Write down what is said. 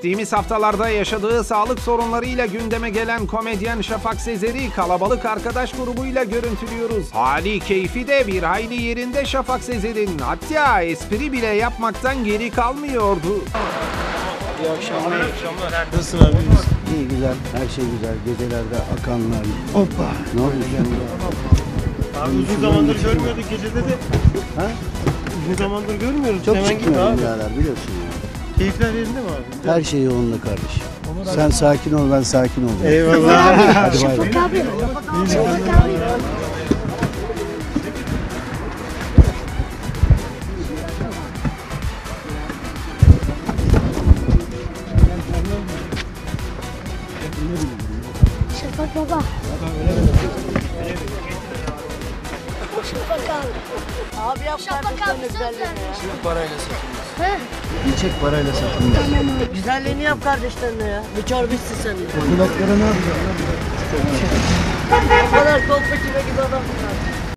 Geçtiğimiz haftalarda yaşadığı sağlık sorunlarıyla gündeme gelen komedyen Şafak Sezer'i kalabalık arkadaş grubuyla görüntülüyoruz. Hali keyfi de bir hayli yerinde Şafak Sezer'in, hatta espri bile yapmaktan geri kalmıyordu. İyi akşamlar. Nasılsın abi? İyi, güzel, her şey güzel. Gecelerde akanlar. Hoppa. Ne oldu şimdi? Abi uzun zamandır görmüyorduk gecede de. Ha? Uzun zamandır görmüyoruz. Çok Hemen gitme çıkmıyorum abi. birader, biliyorsun ya. Keyifler yerinde mi abi? Her şey yolunda kardeşim. Sen sakin ol, ben sakin olacağım. Eyvallah. Hadi bay bay. Şafak baba. Şafak abi. Abi yap Şafak abi söz vermiş. Parayla satılmış. He? Bir çek parayla satılmış. Güzelliğini yap kardeşlerine ya. Bir çorba içsin sen de. Kulaklara ne yapacağım?